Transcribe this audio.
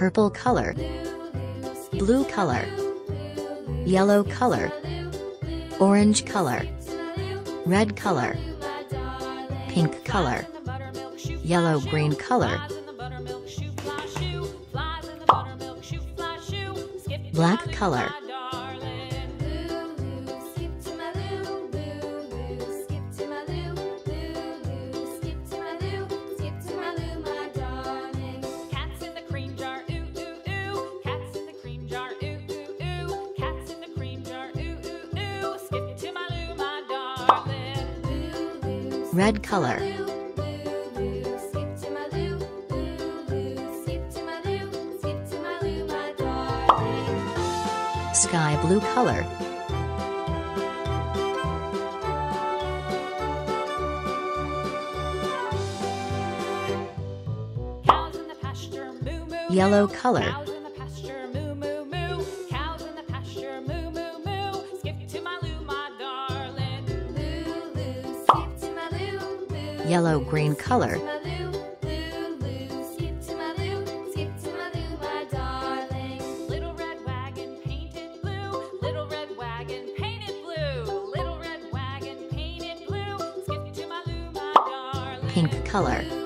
purple color, blue color, yellow color, orange color, red color, pink color, yellow-green color, black color, red color, sky blue color, yellow color, yellow-green color, little red wagon painted blue, little red wagon painted blue, little red wagon painted blue, skip to my loo, my darling. pink color,